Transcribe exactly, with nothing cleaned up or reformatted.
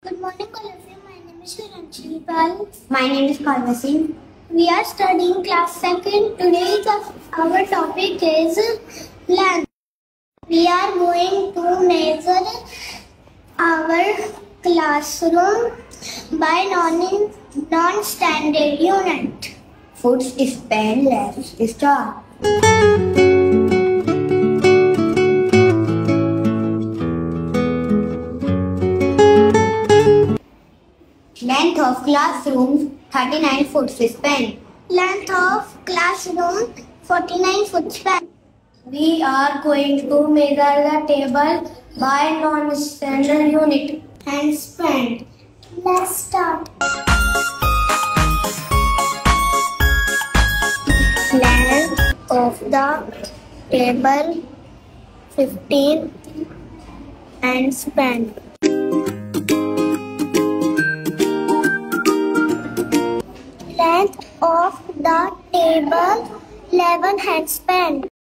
Good morning, all of you. My name is Shiranjipal. My name is Parvasi. We are studying class second. Today the, our topic is length. We are going to measure our classroom by non non-standard unit. Foot span, let's start. Length of classroom thirty-nine foot span. Length of classroom forty-nine foot span. We are going to measure the table by non-standard unit and span. Let's start. Length of the table fifteen and span. Length of the table eleven and span.